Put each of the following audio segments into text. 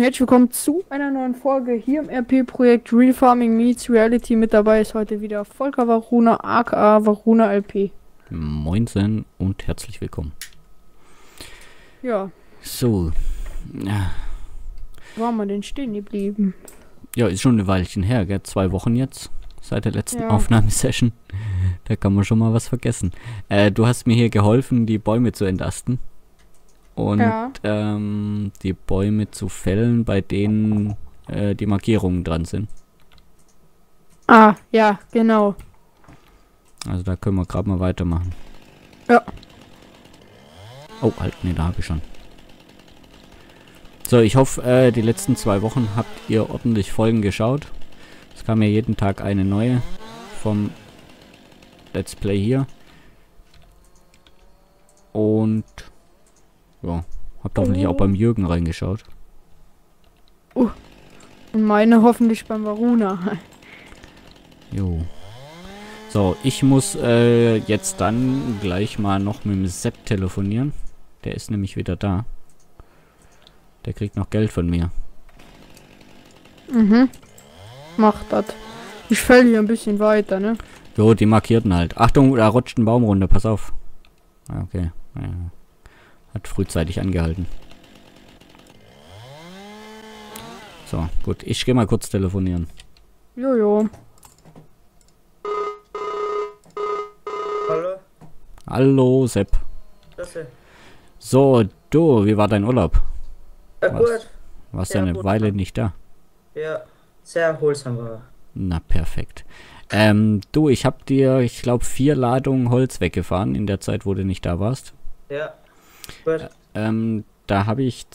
herzlich willkommen zu einer neuen Folge hier im RP-Projekt Real Farming Meets Reality. Mit dabei ist heute wieder Volker Varuna, aka Varuna LP. Moinsen und herzlich willkommen. Ja. So. Ja. Wo haben wir denn stehen geblieben? Ja, ist schon ein Weilchen her, gell? 2 Wochen jetzt. Seit der letzten Aufnahmesession. Da kann man schon mal was vergessen. Du hast mir hier geholfen, die Bäume zu entasten. Und die Bäume zu fällen, bei denen die Markierungen dran sind. Ah, ja, genau. Also da können wir gerade mal weitermachen. Ja. Oh, halt, ne, da habe ich schon. So, ich hoffe, die letzten 2 Wochen habt ihr ordentlich Folgen geschaut. Es kam ja jeden Tag eine neue vom Let's Play hier. Und ja, habt hoffentlich auch beim Jürgen reingeschaut. Und meine hoffentlich beim Varuna. Jo. So, ich muss jetzt dann gleich mal noch mit dem Sepp telefonieren. Der ist nämlich wieder da. Der kriegt noch Geld von mir. Mhm. Macht das. Ich fäll hier ein bisschen weiter, ne? Jo, die markierten halt. Achtung, da rutscht ein Baum runter, pass auf. Okay. Ja. Hat frühzeitig angehalten. So, gut. Ich gehe mal kurz telefonieren. Jojo. Hallo? Hallo, Sepp. Klasse. So, du, wie war dein Urlaub? Ja, gut. Warst ja Sehr eine gut. Weile nicht da. Ja, sehr erholsam war. Na, perfekt. Du, ich habe dir, ich glaube, 4 Ladungen Holz weggefahren in der Zeit, wo du nicht da warst. Ja, gut. Da habe ich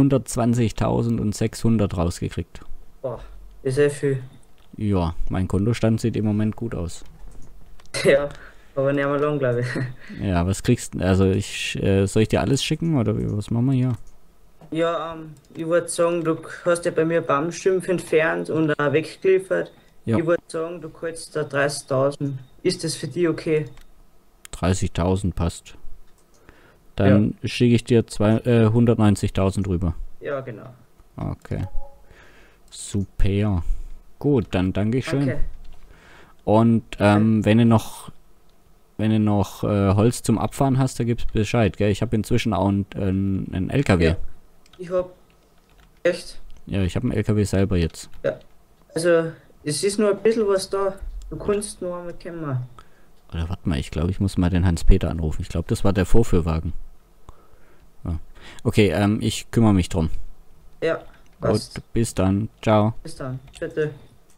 220.600 rausgekriegt. Boah, ist sehr viel. Ja, mein Kontostand sieht im Moment gut aus. Ja, aber nicht mehr lang, glaube ich. Ja, was kriegst du? Also soll ich dir alles schicken oder was machen wir hier? Ja, ich würde sagen, du hast ja bei mir Baumstümpf entfernt und weggeliefert. Ja. Ich würde sagen, du kriegst da 30.000. Ist das für dich okay? 30.000 passt. Dann schicke ich dir 190.000 rüber. Ja, genau. Okay. Super. Gut, dann danke ich schön. Okay. Und wenn du noch Holz zum Abfahren hast, da gibt's Bescheid, gell? Ich habe inzwischen auch einen LKW. Ja. Ich hab... Echt? Ja, ich habe einen LKW selber jetzt. Ja. Also, es ist nur ein bisschen was da. Du kannst nur einmal kommen. Oder warte mal, ich glaube, ich muss mal den Hans-Peter anrufen. Ich glaube, das war der Vorführwagen. Ja. Okay, ich kümmere mich drum. Ja, passt. Gut, bis dann. Ciao. Bis dann. Tschüss.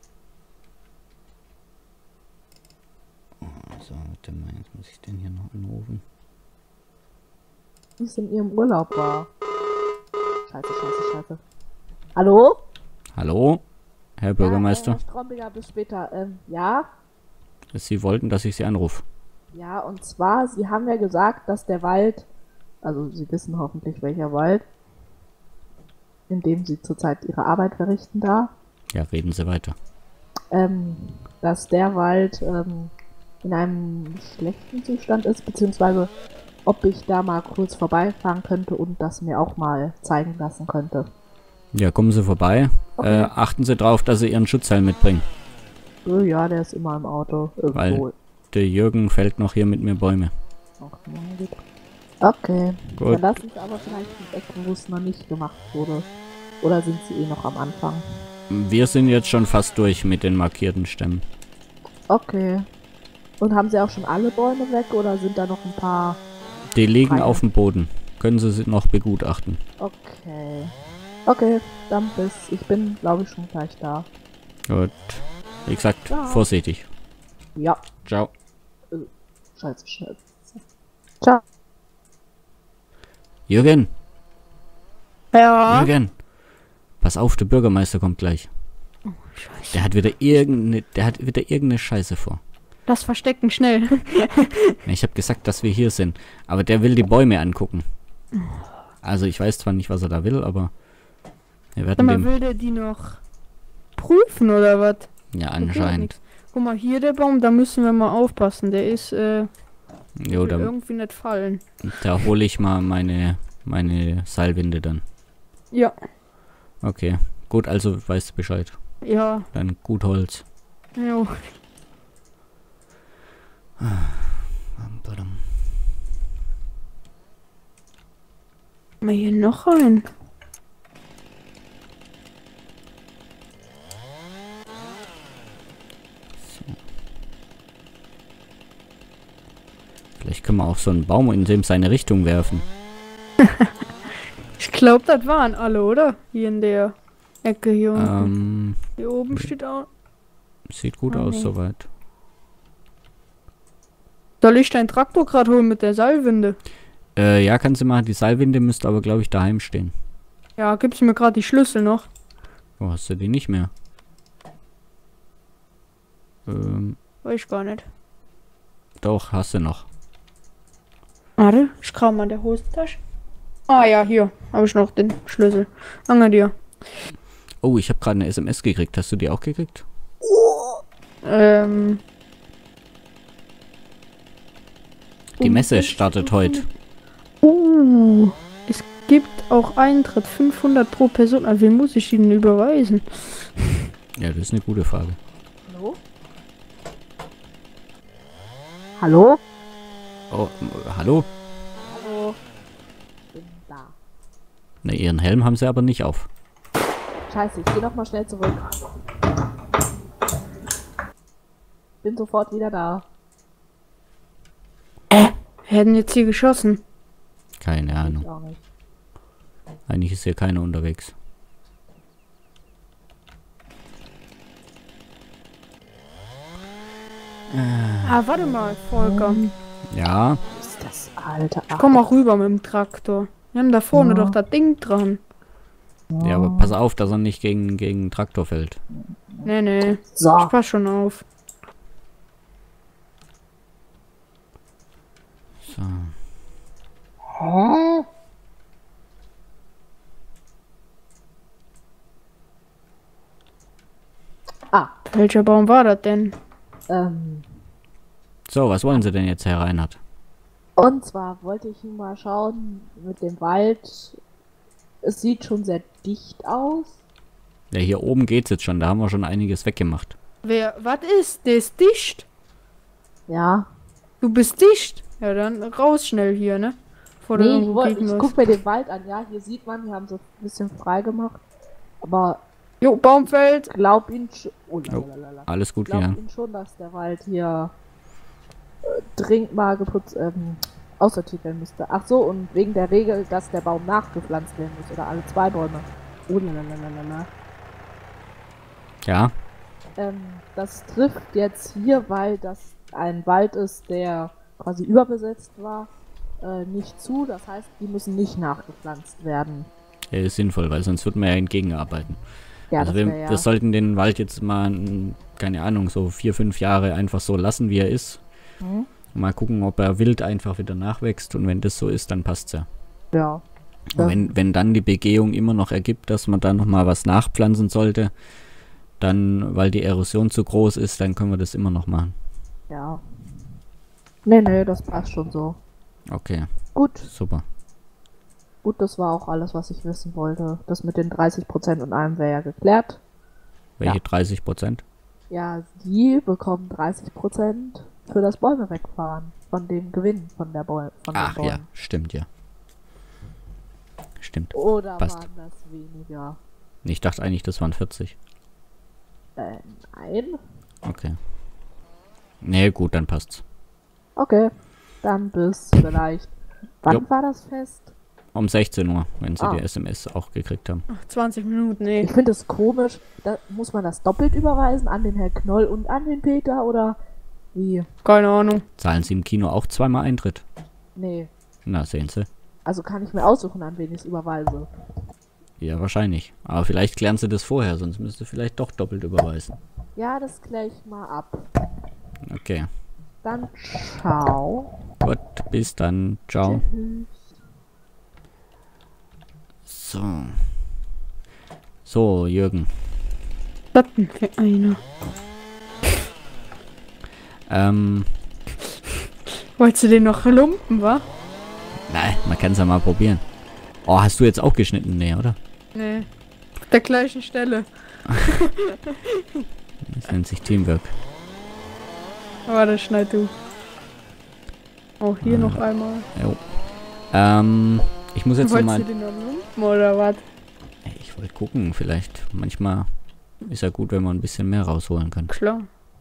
So, warte mal, jetzt muss ich den hier noch anrufen. Wie es in ihrem Urlaub war. Scheiße. Hallo? Hallo, Herr Bürgermeister. Herr Strombiger, bis später. Ja? Sie wollten, dass ich Sie anrufe. Ja, und zwar, Sie haben ja gesagt, dass der Wald, also Sie wissen hoffentlich welcher Wald, in dem Sie zurzeit Ihre Arbeit verrichten da, Ja, reden Sie weiter. dass der Wald in einem schlechten Zustand ist, beziehungsweise ob ich da mal kurz vorbeifahren könnte und das mir auch mal zeigen lassen könnte. Ja, kommen Sie vorbei. Okay. Achten Sie drauf, dass Sie Ihren Schutzhelm mitbringen. Ja, der ist immer im Auto. Irgendwo. Weil der Jürgen fällt noch hier mit mir Bäume. Ach, mein Gott. Okay. Gut. Dann lassen Sie aber vielleicht die Ecken, wo es noch nicht gemacht wurde. Oder sind Sie noch am Anfang? Wir sind jetzt schon fast durch mit den markierten Stämmen. Okay. Und haben Sie auch schon alle Bäume weg oder sind da noch ein paar? Die liegen Freie. auf dem Boden. Können Sie noch begutachten. Okay. Okay, dann bis. Ich bin, glaube ich, schon gleich da. Gut. Wie gesagt, Ja. vorsichtig. Ja. Ciao. Scheiße. Ciao. Jürgen, Ja. Jürgen. Pass auf, der Bürgermeister kommt gleich. Oh, Scheiße. Der hat wieder irgendeine Scheiße vor. Das Verstecken schnell. Ich habe gesagt, dass wir hier sind. Aber der will die Bäume angucken. Also ich weiß zwar nicht, was er da will, aber wir werden Mal dem... will der die noch prüfen oder was? Ja, anscheinend. Guck mal, hier der Baum, da müssen wir mal aufpassen. Der ist Jo, will da irgendwie nicht fallen. hole ich mal meine Seilwinde dann. Ja. Okay, gut, also weißt du Bescheid. Ja. Dann gut Holz. Jo. Mal hier noch ein. Vielleicht können wir auch so einen Baum in dem seine Richtung werfen. Ich glaube, das waren alle, oder? Hier in der Ecke hier unten. Hier oben steht auch. Sieht gut Oh, aus nee. soweit. Soll ich deinen Traktor gerade holen mit der Seilwinde? Ja, kannst du machen. Die Seilwinde müsste aber, glaube ich, daheim stehen. Ja, gibst du mir gerade die Schlüssel noch? Wo hast du die nicht mehr? Weiß ich gar nicht. Doch, hast du noch. Warte, ich kram mal in der Hosentasche. Ah ja, hier habe ich noch den Schlüssel. Danke dir. Oh, ich habe gerade eine SMS gekriegt. Hast du die auch gekriegt? Die Messe startet heute. Es gibt auch Eintritt 500 pro Person. An wen muss ich Ihnen überweisen? Ja, das ist eine gute Frage. Hallo? Hallo? Oh, hallo? Hallo. Bin da. Na, ihren Helm haben sie aber nicht auf. Scheiße, ich geh noch mal schnell zurück. Bin sofort wieder da. Wir hätten jetzt hier geschossen. Keine Ich Ahnung. auch nicht. Eigentlich ist hier keiner unterwegs. Ah, warte mal, Volker. Ja, Ist das alte Ich komm auch rüber mit dem Traktor. Wir haben da vorne doch das Ding dran. ja, aber pass auf, dass er nicht gegen den Traktor fällt. Nee, nee. So. Ich pass schon auf. So. Hä? Ah, Welcher Baum war das denn? So, was wollen sie denn jetzt, Herr Reinhardt? und zwar wollte ich mal schauen mit dem Wald. Es sieht schon sehr dicht aus. Ja, hier oben geht's jetzt schon. Da haben wir schon einiges weggemacht. Was ist? Der ist dicht. Ja. Du bist dicht. Ja, dann raus schnell hier, ne? Vor Nee, irgendwo kicken ich musst. guck mir den Wald an. Ja, hier sieht man, hier haben sie ein bisschen frei gemacht. Aber Jo, Baumfeld. glaub ihn schon. Oh, Oh. lalalala. Alles gut, Glaub ja. ihn schon, dass der Wald hier dringend mal geputzt, aussortiert werden müsste. Ach so, und wegen der Regel, dass der Baum nachgepflanzt werden muss. Oder alle 2 Bäume. Oh, lalalala. Ja, Das trifft jetzt hier, weil das ein Wald ist, der quasi überbesetzt war, nicht zu. Das heißt, die müssen nicht nachgepflanzt werden. ja, ist sinnvoll, weil sonst würden wir ja entgegenarbeiten. Ja, Also das wir, wäre ja. wir sollten den Wald jetzt mal, keine Ahnung, so 4, 5 Jahre einfach so lassen, wie er ist. Mhm. Mal gucken, ob er wild einfach wieder nachwächst. Und wenn das so ist, dann passt's ja. Ja. Und wenn dann die Begehung immer noch ergibt, dass man da nochmal was nachpflanzen sollte, dann, weil die Erosion zu groß ist, dann können wir das immer noch machen. Ja. Nee, das passt schon so. Okay, Gut, super. das war auch alles, was ich wissen wollte. Das mit den 30% und allem wäre ja geklärt. Welche 30%? Ja, sie bekommen 30% für das Bäume wegfahren. Von dem Gewinn von der von den Ach Bäumen. ja, stimmt ja. Stimmt. Oder Passt. waren das weniger? Ich dachte eigentlich, das waren 40. Nein. Okay. Nee, gut, dann passt's. Okay, dann bis vielleicht. Wann Jo. war das Fest? Um 16 Uhr, wenn sie Ah. die SMS auch gekriegt haben. Ach, 20 Minuten, nee. Ich finde es komisch. Da muss man das doppelt überweisen an den Herrn Knoll und an den Peter oder wie? Keine Ahnung. Zahlen sie im Kino auch zweimal Eintritt? Nee. Na, sehen sie. Also kann ich mir aussuchen, an wen ich es überweise. Ja, wahrscheinlich. Aber vielleicht klären sie das vorher, sonst müsste vielleicht doch doppelt überweisen. Ja, das kläre ich mal ab. Okay. Dann ciao. Gut, bis dann. Ciao. Tschüss. So. So, Jürgen. Was denn für einer? Wolltest du den noch lumpen, wa? Nein, man kann es ja mal probieren. Oh, hast du jetzt auch geschnitten? Nee, oder? Nee. der gleichen Stelle. Das nennt sich Teamwork. Warte, schneid du. Auch hier noch einmal. Jo. Ich muss jetzt nochmal... Wolltest du den noch nehmen, oder was? Ich wollte gucken, vielleicht. Manchmal ist ja gut, wenn man ein bisschen mehr rausholen kann. Klar.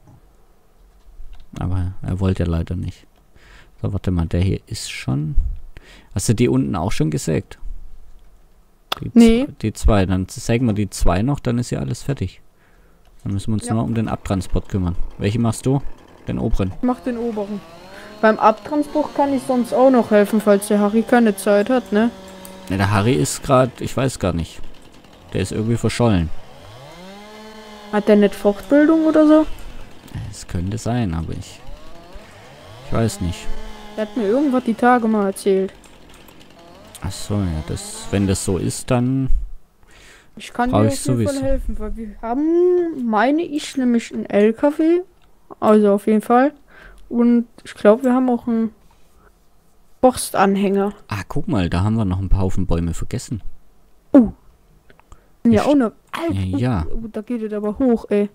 Aber er wollte ja leider nicht. So, warte mal, der hier ist schon... Hast du die unten auch schon gesägt? Nee. Die zwei, dann sägen wir die zwei noch, dann ist ja alles fertig. Dann müssen wir uns nur noch um den Abtransport kümmern. Welche machst du? Den oberen? Ich mach den oberen. Beim Abtransport kann ich sonst auch noch helfen, falls der Harry keine Zeit hat, ne? Ne, der Harry ist gerade, ich weiß gar nicht. Der ist irgendwie verschollen. Hat der nicht Fortbildung oder so? Es könnte sein, aber ich weiß nicht. Der hat mir irgendwas die Tage mal erzählt. Ach so, ja, wenn das so ist, dann Ich kann dir auf jeden Fall helfen, weil wir haben, meine ich, nämlich einen LKW. Also auf jeden Fall. Und ich glaube, wir haben auch einen Forstanhänger. Ah, guck mal, da haben wir noch ein paar Haufen Bäume vergessen. Oh. Ja, auch eine. Ja. Oh, da geht es aber hoch, ey.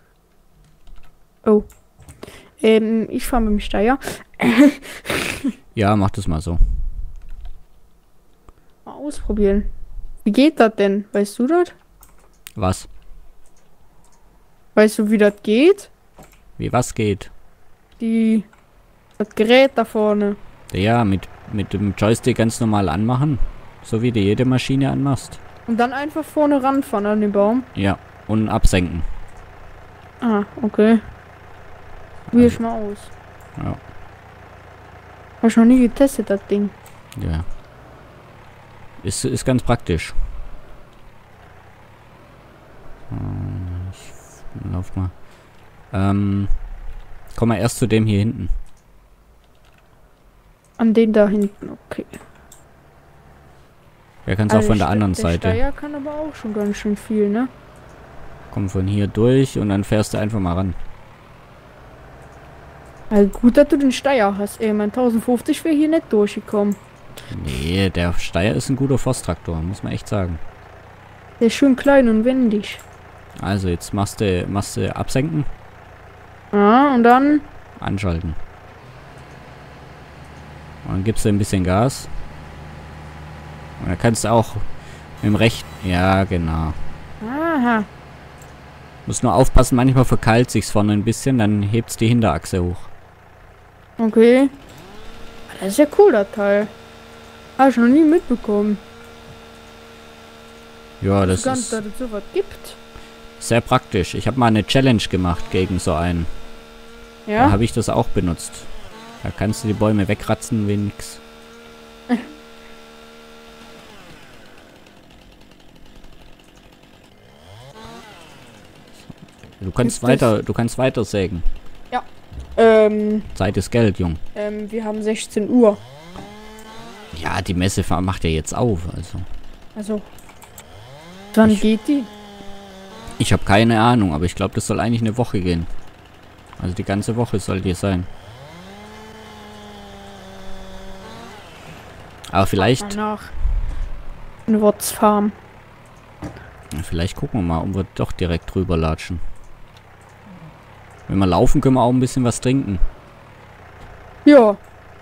Oh. Ich fahre mit dem Steier. Ja, mach das mal so. Mal ausprobieren. Wie geht das denn? Weißt du das? Was? Weißt du, wie das geht? Wie was geht? Das Gerät da vorne. Ja, mit dem Joystick ganz normal anmachen. So wie du jede Maschine anmachst. Und dann einfach vorne ranfahren an den Baum. Ja, und absenken. Ah, okay. Probier ich mal aus. Ja. Hab ich noch nie getestet, das Ding. Ja. Ist ganz praktisch. Ich lauf mal. Komm mal erst zu dem hier hinten. An den da hinten, okay. Ja, kannst auch von der anderen Der Seite. Steier kann aber auch schon ganz schön viel, ne? Komm von hier durch und dann fährst du einfach mal ran. Also gut, dass du den Steier hast, ey. Mein 1050 wäre hier nicht durchgekommen. Nee, der Steyr ist ein guter Forsttraktor, muss man echt sagen. Der ist schön klein und wendig. Also jetzt machst du absenken, Ah, und dann... anschalten. Und dann gibst du ein bisschen Gas. Und dann kannst du auch mit dem rechten... Ja, genau. Aha. Muss nur aufpassen, manchmal verkeilt sich's vorne ein bisschen, dann hebt's die Hinterachse hoch. Okay. Das ist ja cool, das Teil. Habe ich noch nie mitbekommen. Ja, das Dass ist es sowas gibt. sehr praktisch. Ich habe mal eine Challenge gemacht gegen so einen. Da Ja? habe ich das auch benutzt. Da kannst du die Bäume wegratzen wie nix. Du kannst weiter sägen. Ja. Zeit ist Geld, Jung. Wir haben 16 Uhr. Ja, die Messe macht ja jetzt auf, also. Also. Wann geht die? Ich habe keine Ahnung, aber ich glaube, das soll eigentlich eine Woche gehen. Also die ganze Woche soll die sein. Aber vielleicht... Danach. Eine Wotzfarm. Vielleicht gucken wir mal, ob wir doch direkt drüber latschen. Wenn wir laufen, können wir auch ein bisschen was trinken. Ja.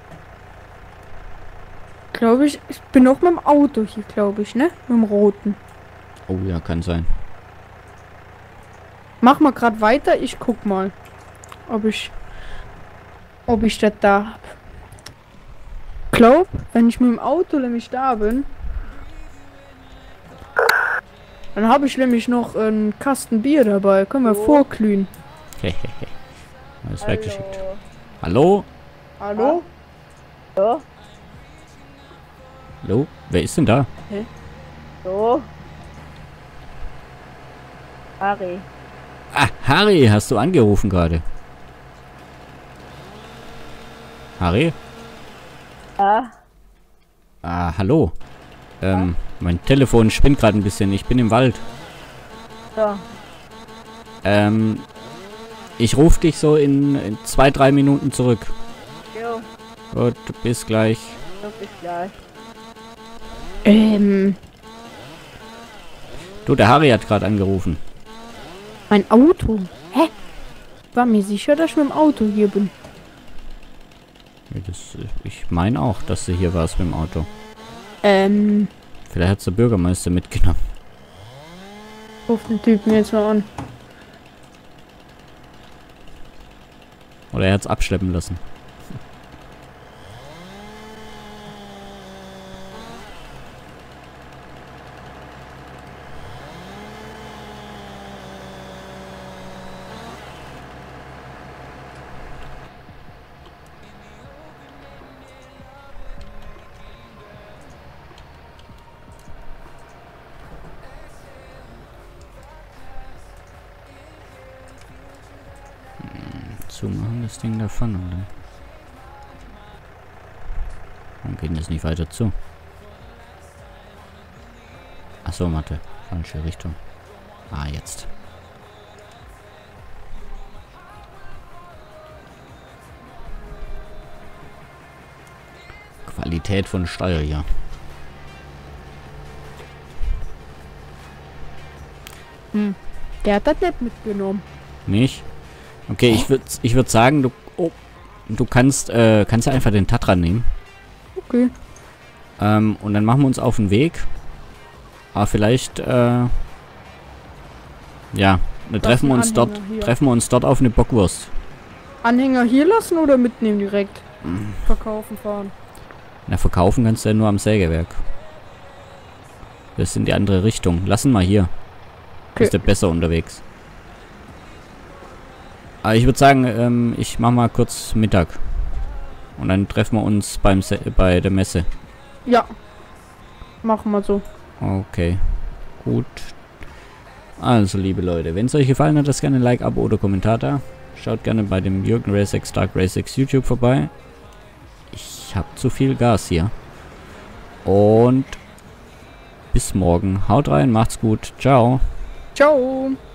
Glaube ich bin noch mit dem Auto hier, glaube ich, ne? Mit dem roten. Oh ja, kann sein. Mach mal gerade weiter, ich guck mal. Ob ich das da hab. Glaub, wenn ich mit dem Auto nämlich da bin, dann habe ich nämlich noch einen Kasten Bier dabei. Können wir vorglühen. Hehehe. Alles weggeschickt. Hallo? Hallo? So, Hallo? Wer ist denn da? so. Harry. Ah, Harry, hast du angerufen gerade? Harry? Ja, Ah, hallo. Mein Telefon spinnt gerade ein bisschen. Ich bin im Wald. so. Ich rufe dich so in 2-3 Minuten zurück. Jo, Gut, bis gleich. so bis gleich. Du, der Harry hat gerade angerufen. Mein Auto? Hä? War mir sicher, dass ich mit dem Auto hier bin. Ja, ich meine auch, dass du hier warst mit dem Auto. Vielleicht hat der Bürgermeister mitgenommen. Ruf den Typen jetzt mal an. Oder er hat es abschleppen lassen. Zumachen das Ding davon, oder? Warum geht das nicht weiter zu? Achso, Mathe. Falsche Richtung. Ah, jetzt. Qualität von Steuer hier. Der hat das nicht mitgenommen. Nicht? Okay, ich würd sagen, du kannst ja einfach den Tatra nehmen. Okay. Und dann machen wir uns auf den Weg. Aber vielleicht, ja, dann treffen wir uns dort auf eine Bockwurst. Anhänger hier lassen oder mitnehmen direkt? Verkaufen fahren. Na, verkaufen kannst du ja nur am Sägewerk. Das ist in die andere Richtung. Lassen wir hier. Okay. Ist der besser unterwegs. Aber ich würde sagen, ich mach mal kurz Mittag. Und dann treffen wir uns bei der Messe. Ja. Machen wir so. Okay. Gut. Also, liebe Leute, wenn es euch gefallen hat, lasst gerne ein Like, Abo oder Kommentar da. Schaut gerne bei dem Jürgen Racex Dark Racex YouTube vorbei. Ich habe zu viel Gas hier. Und bis morgen. Haut rein, macht's gut. Ciao. Ciao.